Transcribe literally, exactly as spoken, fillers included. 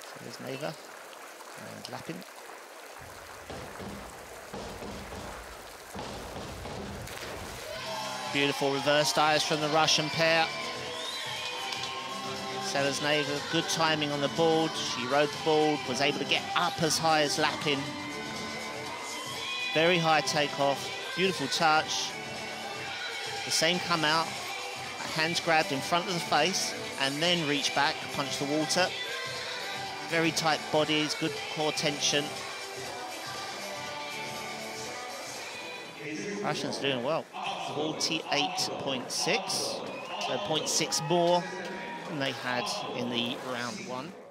So there's Neva and Lapin. Beautiful reverse dives from the Russian pair. Selesneva, good timing on the board. She rode the board, was able to get up as high as Lapin. Very high takeoff, beautiful touch. The same come out, hands grabbed in front of the face, and then reach back, punch the water. Very tight bodies, good core tension. Russians doing well. forty-eight point six, so zero point six more than they had in the round one.